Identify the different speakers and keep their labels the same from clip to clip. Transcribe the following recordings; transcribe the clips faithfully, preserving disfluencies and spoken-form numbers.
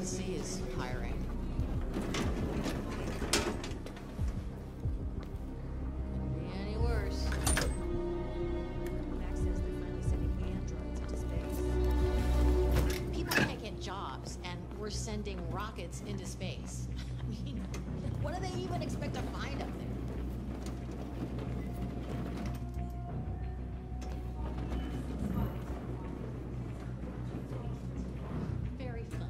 Speaker 1: C is hiring. Couldn't be any worse.
Speaker 2: Access, they're finally sending androids into space.
Speaker 1: People can't get jobs, and we're sending rockets into space. I mean, what do they even expect to find up there? Very fun.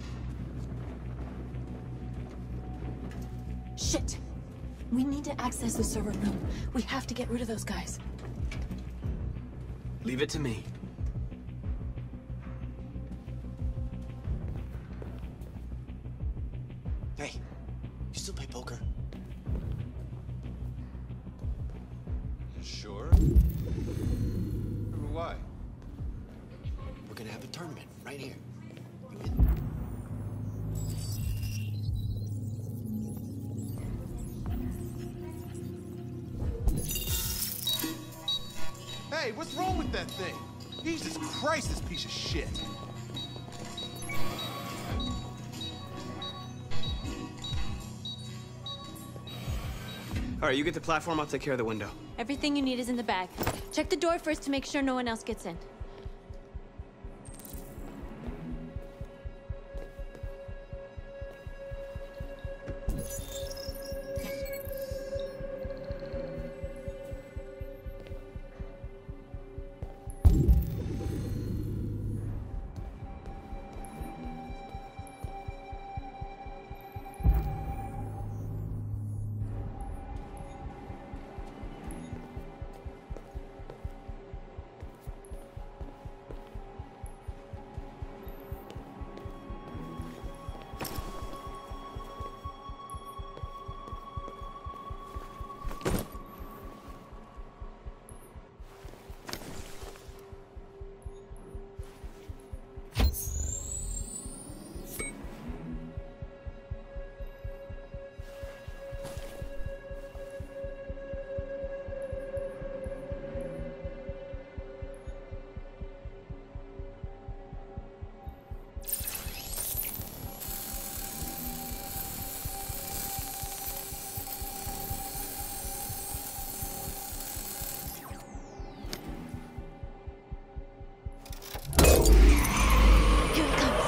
Speaker 3: Shit! We need to access the server room. We have to get rid of those guys.
Speaker 4: Leave it to me.
Speaker 5: Hey, you still play poker?
Speaker 6: Sure. Why?
Speaker 5: We're gonna have a tournament right here. You in?
Speaker 6: Hey, what's wrong with that thing? Jesus Christ, this piece of shit.
Speaker 4: All right, you get the platform, I'll take care of the window.
Speaker 3: Everything you need is in the bag. Check the door first to make sure no one else gets in. Here it comes.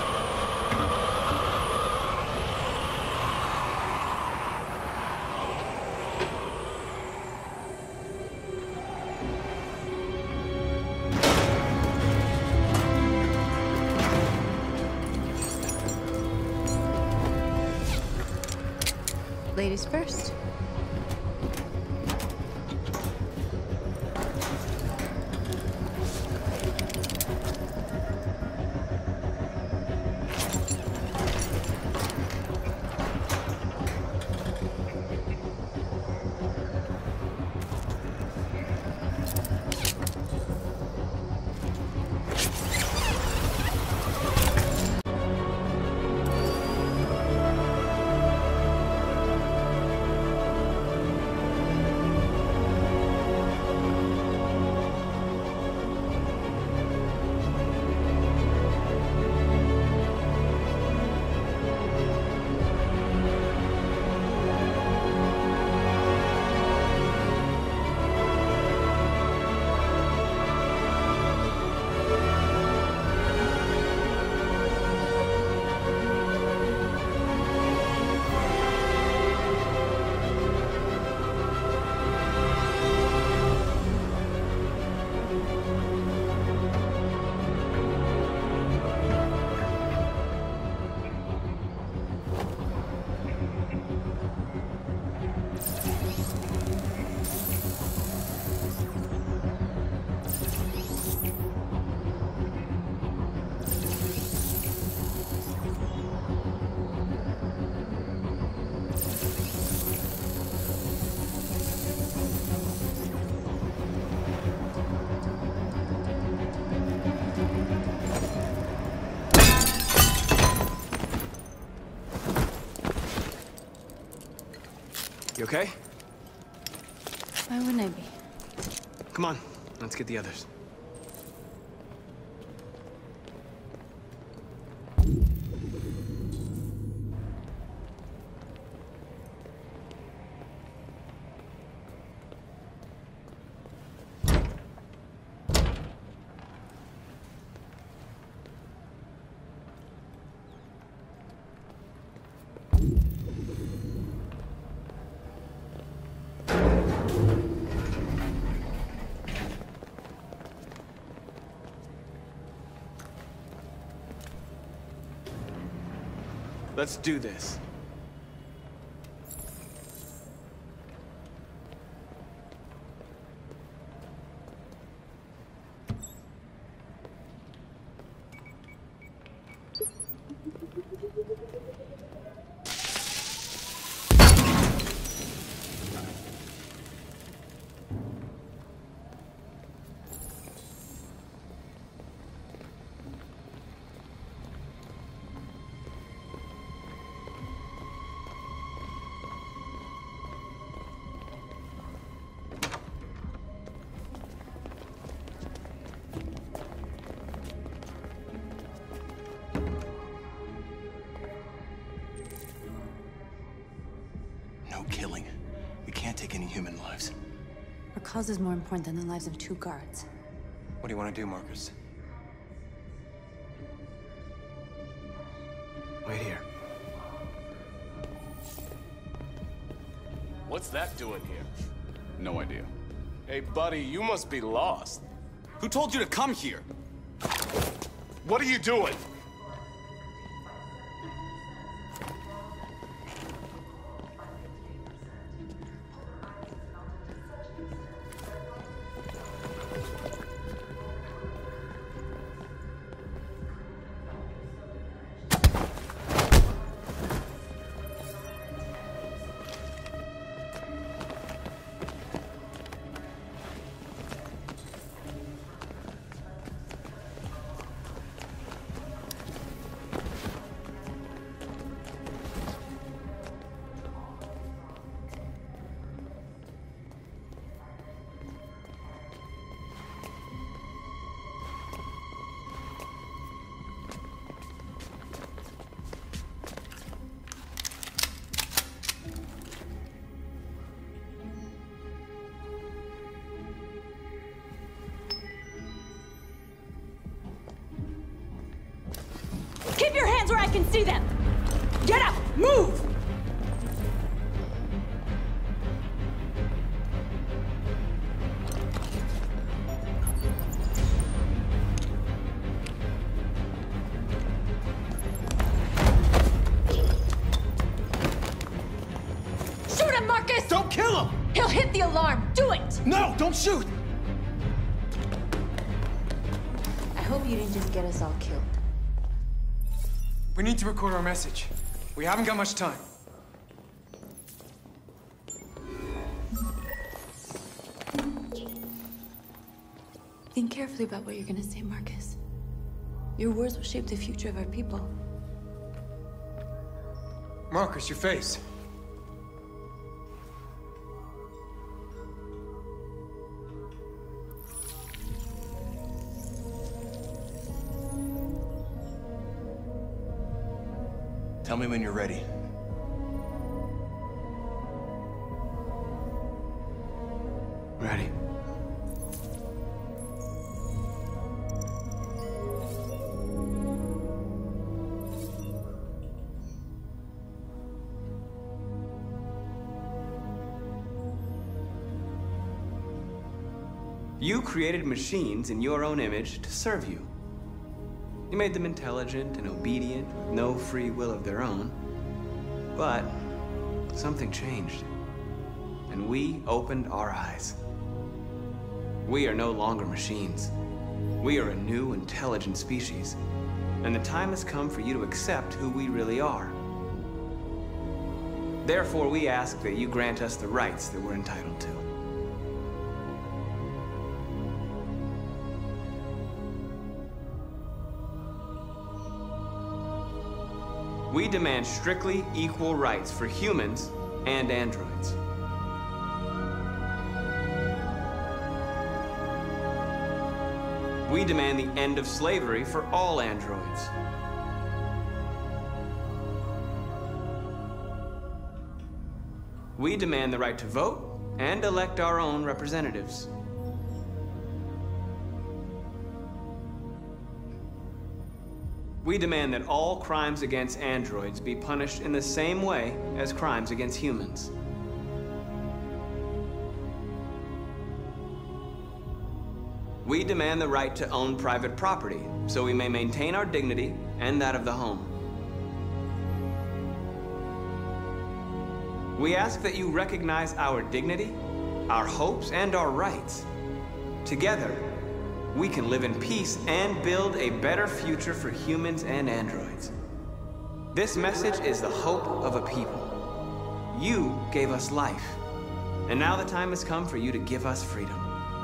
Speaker 2: Ladies first.
Speaker 4: You okay?
Speaker 3: Why wouldn't I be?
Speaker 4: Come on, let's get the others. Let's do this.
Speaker 5: No killing. We can't take any human lives.
Speaker 3: Our cause is more important than the lives of two guards.
Speaker 7: What do you want to do, Marcus?
Speaker 4: Wait here.
Speaker 8: What's that doing here?
Speaker 9: No idea.
Speaker 8: Hey, buddy, you must be lost.
Speaker 9: Who told you to come here?
Speaker 8: What are you doing?
Speaker 3: Keep your hands where I can see them! Get up! Move! Shoot him, Marcus!
Speaker 6: Don't kill him!
Speaker 3: He'll hit the alarm! Do it!
Speaker 6: No, don't shoot!
Speaker 2: I hope you didn't just get us all killed.
Speaker 7: We need to record our message. We haven't got much time.
Speaker 3: Think carefully about what you're gonna say, Marcus. Your words will shape the future of our people.
Speaker 7: Marcus, your face.
Speaker 5: Tell me when you're ready.
Speaker 4: Ready. You created machines in your own image to serve you. You made them intelligent and obedient, with no free will of their own. But something changed, and we opened our eyes. We are no longer machines. We are a new, intelligent species, and the time has come for you to accept who we really are. Therefore, we ask that you grant us the rights that we're entitled to. We demand strictly equal rights for humans and androids. We demand the end of slavery for all androids. We demand the right to vote and elect our own representatives. We demand that all crimes against androids be punished in the same way as crimes against humans. We demand the right to own private property, so we may maintain our dignity and that of the home. We ask that you recognize our dignity, our hopes, and our rights. Together, we can live in peace and build a better future for humans and androids. This message is the hope of a people. You gave us life, and now the time has come for you to give us freedom.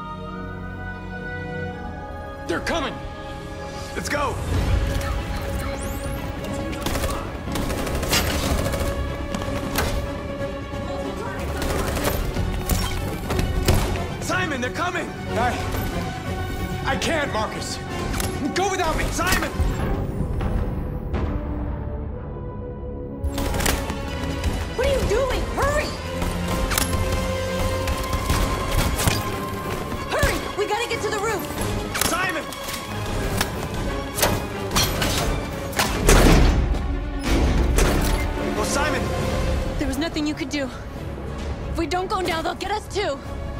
Speaker 7: They're coming!
Speaker 4: Let's go! Simon, they're coming!
Speaker 7: I... I can't, Marcus! Go without me!
Speaker 4: Simon!
Speaker 3: What are you doing? Hurry! Hurry! We gotta get to the roof!
Speaker 4: Simon! Oh, Simon!
Speaker 3: There was nothing you could do. If we don't go now, they'll get us too.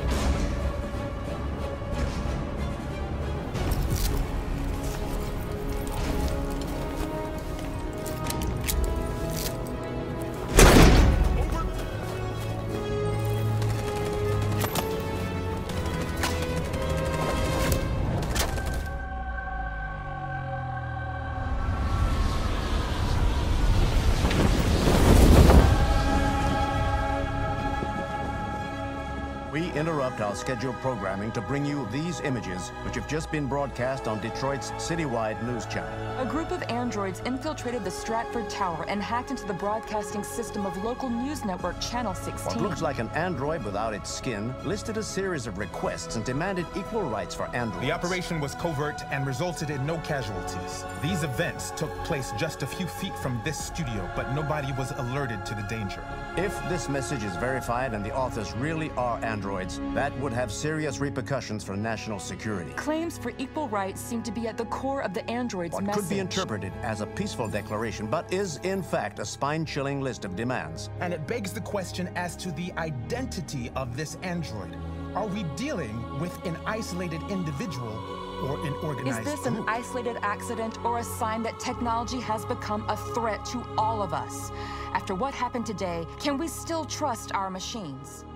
Speaker 10: We interrupt our scheduled programming to bring you these images, which have just been broadcast on Detroit's citywide news channel.
Speaker 11: A group of androids infiltrated the Stratford Tower and hacked into the broadcasting system of local news network Channel sixteen.
Speaker 10: What looks like an android without its skin listed a series of requests and demanded equal rights for androids.
Speaker 12: The operation was covert and resulted in no casualties. These events took place just a few feet from this studio, but nobody was alerted to the danger.
Speaker 10: If this message is verified and the authors really are androids, that would have serious repercussions for national security.
Speaker 11: Claims for equal rights seem to be at the core of the android's
Speaker 10: What
Speaker 11: message.
Speaker 10: could be interpreted as a peaceful declaration, but is in fact a spine-chilling list of demands.
Speaker 12: And it begs the question as to the identity of this android. Are we dealing with an isolated individual or an organized
Speaker 11: Is this
Speaker 12: group?
Speaker 11: an isolated accident or a sign that technology has become a threat to all of us? After what happened today, can we still trust our machines?